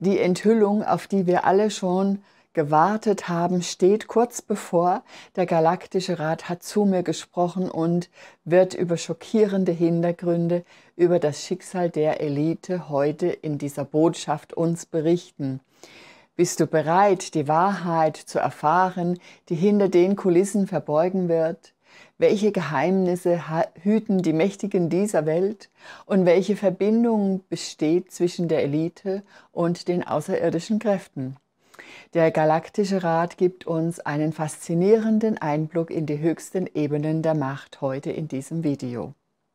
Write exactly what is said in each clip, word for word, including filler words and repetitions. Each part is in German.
Die Enthüllung, auf die wir alle schon gewartet haben, steht kurz bevor. Der Galaktische Rat hat zu mir gesprochen und wird über schockierende Hintergründe, über das Schicksal der Elite heute in dieser Botschaft uns berichten. Bist du bereit, die Wahrheit zu erfahren, die hinter den Kulissen verborgen wird? Welche Geheimnisse hüten die Mächtigen dieser Welt und welche Verbindung besteht zwischen der Elite und den außerirdischen Kräften? Der Galaktische Rat gibt uns einen faszinierenden Einblick in die höchsten Ebenen der Macht heute in diesem Video.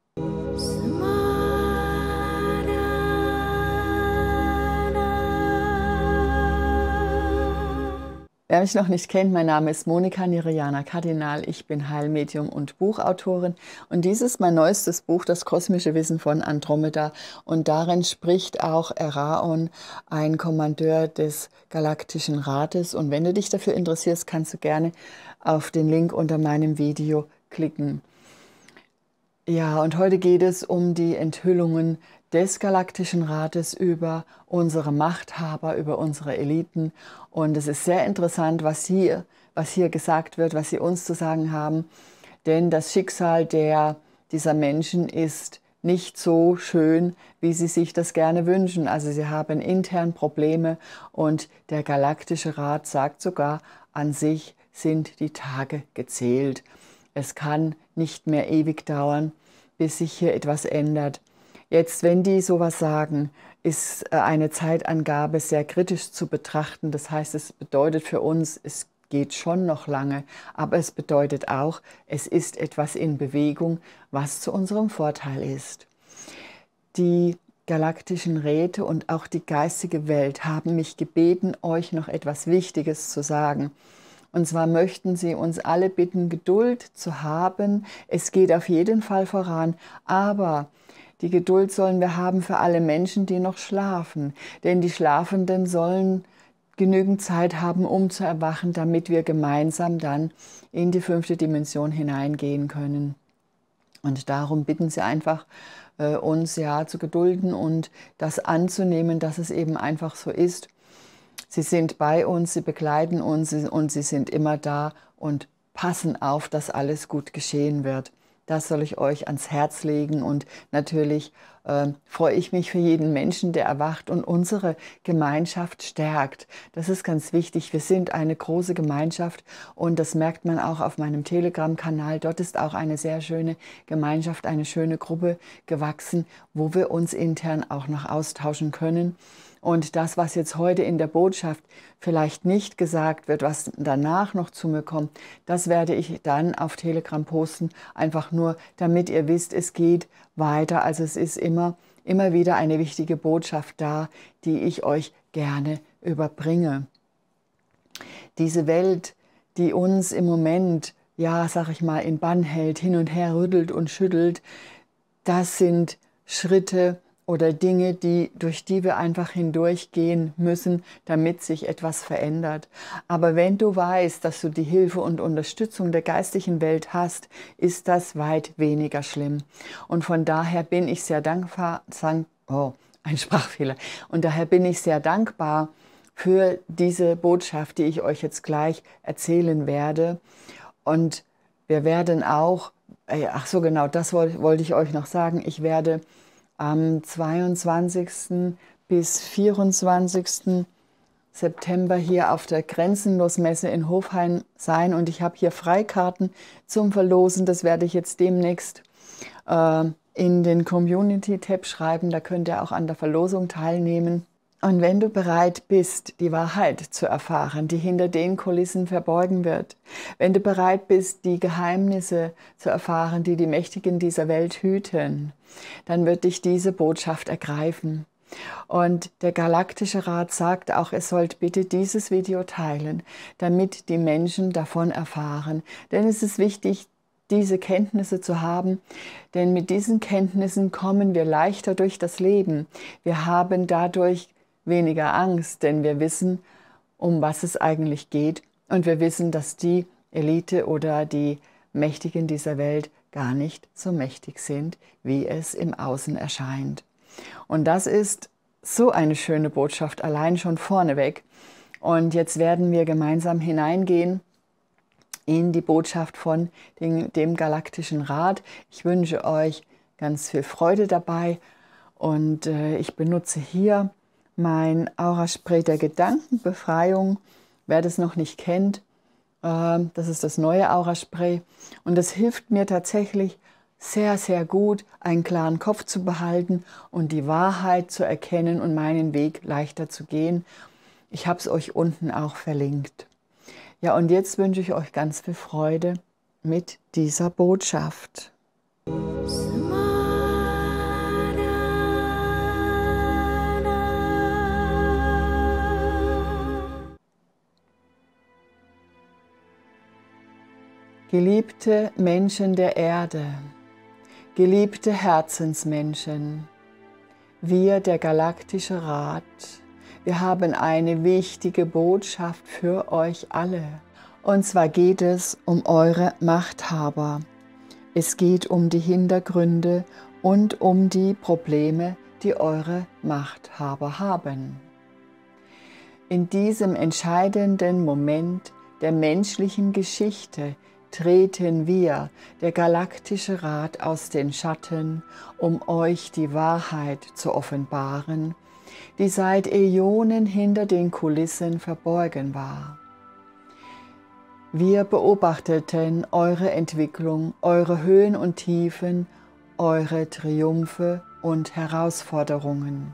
Wer mich noch nicht kennt, mein Name ist Monika Nirayana Kardinal, ich bin Heilmedium und Buchautorin und dies ist mein neuestes Buch, Das kosmische Wissen von Andromeda, und darin spricht auch Eraon, ein Kommandeur des Galaktischen Rates, und wenn du dich dafür interessierst, kannst du gerne auf den Link unter meinem Video klicken. Ja, und heute geht es um die Enthüllungen des Galaktischen Rates über unsere Machthaber, über unsere Eliten. Und es ist sehr interessant, was hier, was hier gesagt wird, was sie uns zu sagen haben. Denn das Schicksal der, dieser Menschen ist nicht so schön, wie sie sich das gerne wünschen. Also sie haben intern Probleme und der Galaktische Rat sagt sogar, an sich sind die Tage gezählt. Es kann nicht mehr ewig dauern, bis sich hier etwas ändert. Jetzt, wenn die sowas sagen, ist eine Zeitangabe sehr kritisch zu betrachten. Das heißt, es bedeutet für uns, es geht schon noch lange, aber es bedeutet auch, es ist etwas in Bewegung, was zu unserem Vorteil ist. Die galaktischen Räte und auch die geistige Welt haben mich gebeten, euch noch etwas Wichtiges zu sagen. Und zwar möchten sie uns alle bitten, Geduld zu haben. Es geht auf jeden Fall voran, aber die Geduld sollen wir haben für alle Menschen, die noch schlafen. Denn die Schlafenden sollen genügend Zeit haben, um zu erwachen, damit wir gemeinsam dann in die fünfte Dimension hineingehen können. Und darum bitten sie einfach, äh, uns ja zu gedulden und das anzunehmen, dass es eben einfach so ist. Sie sind bei uns, sie begleiten uns und sie sind immer da und passen auf, dass alles gut geschehen wird. Das soll ich euch ans Herz legen, und natürlich äh, freue ich mich für jeden Menschen, der erwacht und unsere Gemeinschaft stärkt. Das ist ganz wichtig. Wir sind eine große Gemeinschaft und das merkt man auch auf meinem Telegram-Kanal. Dort ist auch eine sehr schöne Gemeinschaft, eine schöne Gruppe gewachsen, wo wir uns intern auch noch austauschen können. Und das, was jetzt heute in der Botschaft vielleicht nicht gesagt wird, was danach noch zu mir kommt, das werde ich dann auf Telegram posten, einfach nur, damit ihr wisst, es geht weiter. Also es ist immer, immer wieder eine wichtige Botschaft da, die ich euch gerne überbringe. Diese Welt, die uns im Moment, ja, sag ich mal, in Bann hält, hin und her rüttelt und schüttelt, das sind Schritte oder Dinge, die, durch die wir einfach hindurchgehen müssen, damit sich etwas verändert. Aber wenn du weißt, dass du die Hilfe und Unterstützung der geistigen Welt hast, ist das weit weniger schlimm. Und von daher bin ich sehr dankbar, oh, ein Sprachfehler, und daher bin ich sehr dankbar für diese Botschaft, die ich euch jetzt gleich erzählen werde. Und wir werden auch, ach so genau, das wollte ich euch noch sagen, ich werde am zweiundzwanzigsten bis vierundzwanzigsten September hier auf der Grenzenlos-Messe in Hofheim sein, und ich habe hier Freikarten zum Verlosen. Das werde ich jetzt demnächst äh, in den Community-Tab schreiben, da könnt ihr auch an der Verlosung teilnehmen. Und wenn du bereit bist, die Wahrheit zu erfahren, die hinter den Kulissen verborgen wird, wenn du bereit bist, die Geheimnisse zu erfahren, die die Mächtigen dieser Welt hüten, dann wird dich diese Botschaft ergreifen. Und der Galaktische Rat sagt auch, ihr sollt bitte dieses Video teilen, damit die Menschen davon erfahren. Denn es ist wichtig, diese Kenntnisse zu haben, denn mit diesen Kenntnissen kommen wir leichter durch das Leben. Wir haben dadurch weniger Angst, denn wir wissen, um was es eigentlich geht, und wir wissen, dass die Elite oder die Mächtigen dieser Welt gar nicht so mächtig sind, wie es im Außen erscheint. Und das ist so eine schöne Botschaft, allein schon vorneweg. Und jetzt werden wir gemeinsam hineingehen in die Botschaft von dem, dem Galaktischen Rat. Ich wünsche euch ganz viel Freude dabei und äh, ich benutze hier mein Auraspray der Gedankenbefreiung. Wer das noch nicht kennt, äh, das ist das neue Auraspray und das hilft mir tatsächlich sehr, sehr gut, einen klaren Kopf zu behalten und die Wahrheit zu erkennen und meinen Weg leichter zu gehen. Ich habe es euch unten auch verlinkt. Ja, und jetzt wünsche ich euch ganz viel Freude mit dieser Botschaft. Geliebte Menschen der Erde, geliebte Herzensmenschen, wir, der Galaktische Rat, wir haben eine wichtige Botschaft für euch alle. Und zwar geht es um eure Machthaber. Es geht um die Hintergründe und um die Probleme, die eure Machthaber haben. In diesem entscheidenden Moment der menschlichen Geschichte treten wir, der Galaktische Rat, aus den Schatten, um euch die Wahrheit zu offenbaren, die seit Äonen hinter den Kulissen verborgen war. Wir beobachteten eure Entwicklung, eure Höhen und Tiefen, eure Triumphe und Herausforderungen.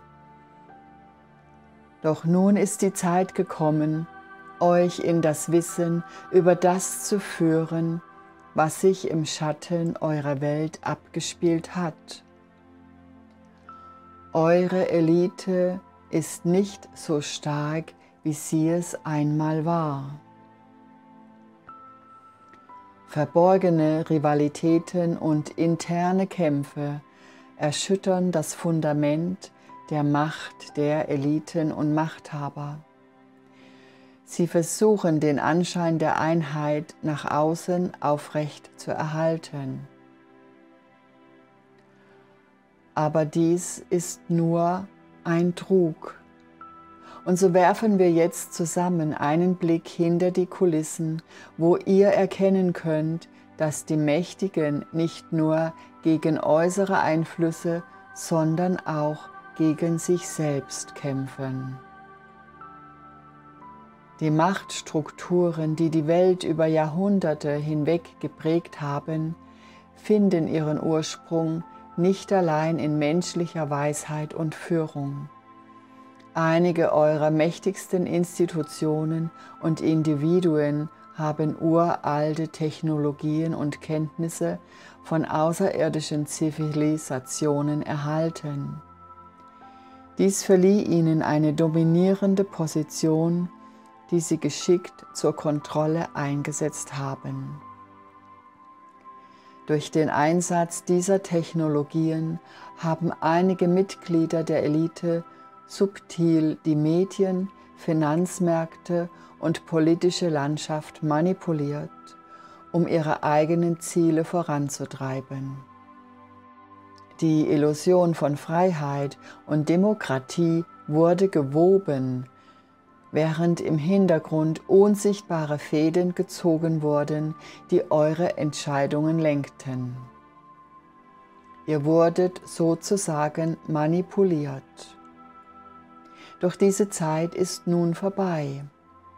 Doch nun ist die Zeit gekommen, euch in das Wissen über das zu führen, was sich im Schatten eurer Welt abgespielt hat. Eure Elite ist nicht so stark, wie sie es einmal war. Verborgene Rivalitäten und interne Kämpfe erschüttern das Fundament der Macht der Eliten und Machthaber. Sie versuchen, den Anschein der Einheit nach außen aufrecht zu erhalten. Aber dies ist nur ein Trug. Und so werfen wir jetzt zusammen einen Blick hinter die Kulissen, wo ihr erkennen könnt, dass die Mächtigen nicht nur gegen äußere Einflüsse, sondern auch gegen sich selbst kämpfen. Die Machtstrukturen, die die Welt über Jahrhunderte hinweg geprägt haben, finden ihren Ursprung nicht allein in menschlicher Weisheit und Führung. Einige eurer mächtigsten Institutionen und Individuen haben uralte Technologien und Kenntnisse von außerirdischen Zivilisationen erhalten. Dies verlieh ihnen eine dominierende Position, die sie geschickt zur Kontrolle eingesetzt haben. Durch den Einsatz dieser Technologien haben einige Mitglieder der Elite subtil die Medien, Finanzmärkte und politische Landschaft manipuliert, um ihre eigenen Ziele voranzutreiben. Die Illusion von Freiheit und Demokratie wurde gewoben, während im Hintergrund unsichtbare Fäden gezogen wurden, die eure Entscheidungen lenkten. Ihr wurdet sozusagen manipuliert. Doch diese Zeit ist nun vorbei.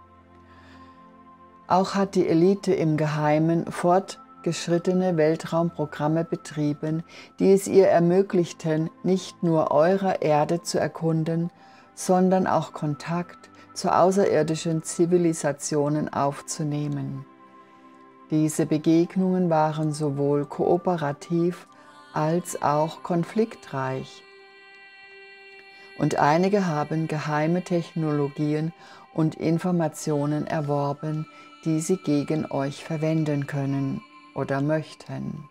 Auch hat die Elite im Geheimen fortgeschrittene Weltraumprogramme betrieben, die es ihr ermöglichten, nicht nur eure Erde zu erkunden, sondern auch Kontakt zu außerirdischen Zivilisationen aufzunehmen. Diese Begegnungen waren sowohl kooperativ als auch konfliktreich. Und einige haben geheime Technologien und Informationen erworben, die sie gegen euch verwenden können oder möchten.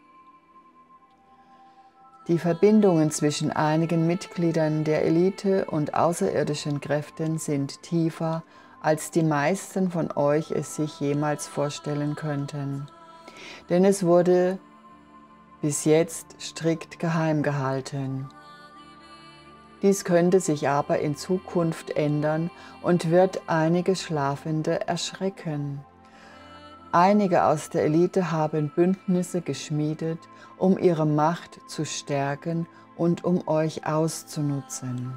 Die Verbindungen zwischen einigen Mitgliedern der Elite und außerirdischen Kräften sind tiefer, als die meisten von euch es sich jemals vorstellen könnten. Denn es wurde bis jetzt strikt geheim gehalten. Dies könnte sich aber in Zukunft ändern und wird einige Schlafende erschrecken. Einige aus der Elite haben Bündnisse geschmiedet, um ihre Macht zu stärken und um euch auszunutzen.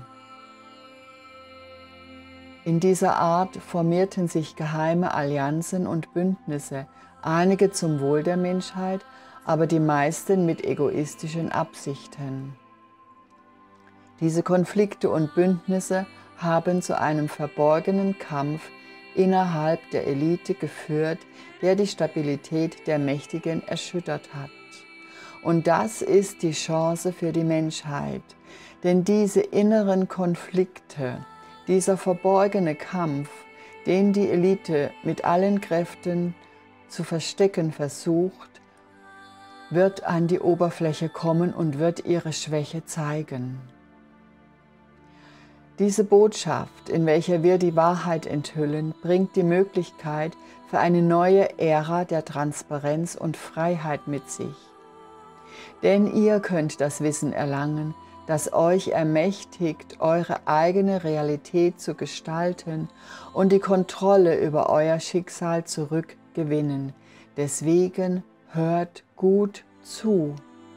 In dieser Art formierten sich geheime Allianzen und Bündnisse, einige zum Wohl der Menschheit, aber die meisten mit egoistischen Absichten. Diese Konflikte und Bündnisse haben zu einem verborgenen Kampf innerhalb der Elite geführt, der die Stabilität der Mächtigen erschüttert hat. Und das ist die Chance für die Menschheit, denn diese inneren Konflikte, dieser verborgene Kampf, den die Elite mit allen Kräften zu verstecken versucht, wird an die Oberfläche kommen und wird ihre Schwäche zeigen. Diese Botschaft, in welcher wir die Wahrheit enthüllen, bringt die Möglichkeit für eine neue Ära der Transparenz und Freiheit mit sich. Denn ihr könnt das Wissen erlangen, das euch ermächtigt, eure eigene Realität zu gestalten und die Kontrolle über euer Schicksal zurückgewinnen. Deswegen hört gut zu.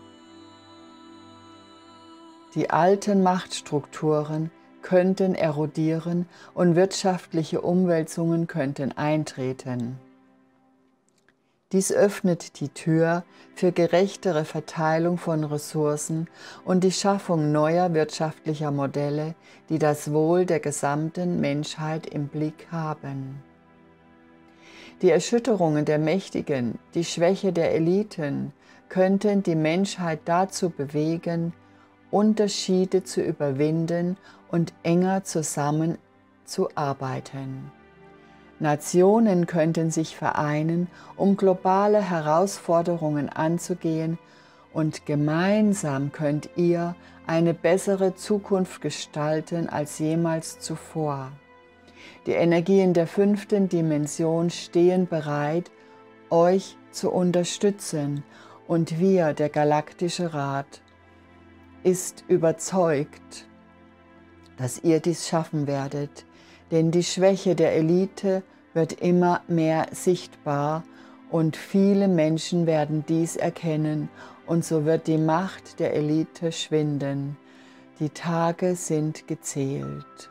Die alten Machtstrukturen könnten erodieren und wirtschaftliche Umwälzungen könnten eintreten. Dies öffnet die Tür für gerechtere Verteilung von Ressourcen und die Schaffung neuer wirtschaftlicher Modelle, die das Wohl der gesamten Menschheit im Blick haben. Die Erschütterungen der Mächtigen, die Schwäche der Eliten könnten die Menschheit dazu bewegen, Unterschiede zu überwinden und enger zusammenzuarbeiten. Nationen könnten sich vereinen, um globale Herausforderungen anzugehen, und gemeinsam könnt ihr eine bessere Zukunft gestalten als jemals zuvor. Die Energien der fünften Dimension stehen bereit, euch zu unterstützen, und wir, der Galaktische Rat, ist überzeugt, dass ihr dies schaffen werdet, denn die Schwäche der Elite wird immer mehr sichtbar und viele Menschen werden dies erkennen und so wird die Macht der Elite schwinden. Die Tage sind gezählt.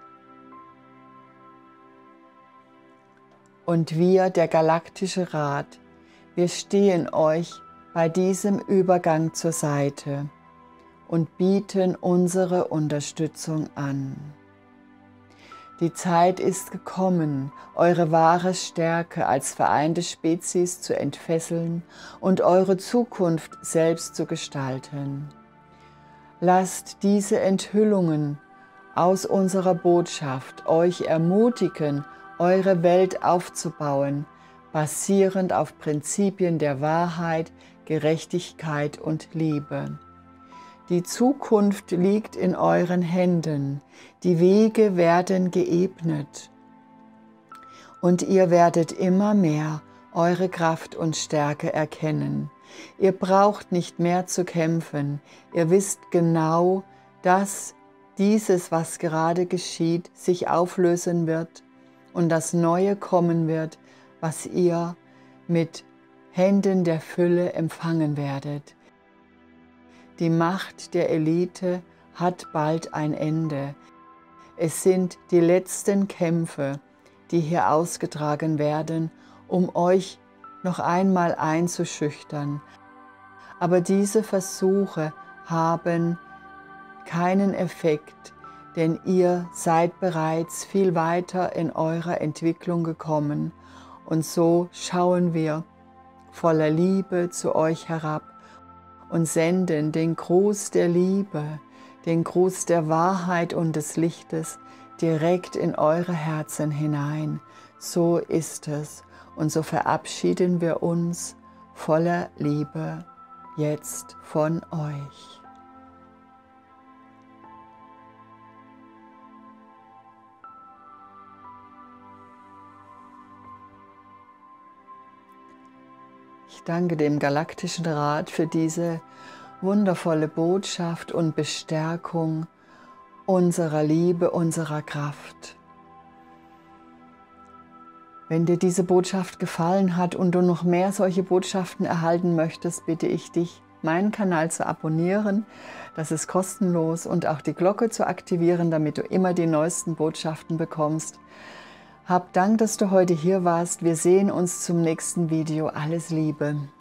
Und wir, der Galaktische Rat, wir stehen euch bei diesem Übergang zur Seite und bieten unsere Unterstützung an. Die Zeit ist gekommen, eure wahre Stärke als vereinte Spezies zu entfesseln und eure Zukunft selbst zu gestalten. Lasst diese Enthüllungen aus unserer Botschaft euch ermutigen, eure Welt aufzubauen, basierend auf Prinzipien der Wahrheit, Gerechtigkeit und Liebe. Die Zukunft liegt in euren Händen, die Wege werden geebnet und ihr werdet immer mehr eure Kraft und Stärke erkennen. Ihr braucht nicht mehr zu kämpfen, ihr wisst genau, dass dieses, was gerade geschieht, sich auflösen wird und das Neue kommen wird, was ihr mit Händen der Fülle empfangen werdet. Die Macht der Elite hat bald ein Ende. Es sind die letzten Kämpfe, die hier ausgetragen werden, um euch noch einmal einzuschüchtern. Aber diese Versuche haben keinen Effekt, denn ihr seid bereits viel weiter in eurer Entwicklung gekommen. Und so schauen wir voller Liebe zu euch herab und senden den Gruß der Liebe, den Gruß der Wahrheit und des Lichtes direkt in eure Herzen hinein. So ist es. Und so verabschieden wir uns voller Liebe jetzt von euch. Ich danke dem Galaktischen Rat für diese wundervolle Botschaft und Bestärkung unserer Liebe, unserer Kraft. Wenn dir diese Botschaft gefallen hat und du noch mehr solche Botschaften erhalten möchtest, bitte ich dich, meinen Kanal zu abonnieren. Das ist kostenlos, und auch die Glocke zu aktivieren, damit du immer die neuesten Botschaften bekommst. Hab Dank, dass du heute hier warst. Wir sehen uns zum nächsten Video. Alles Liebe.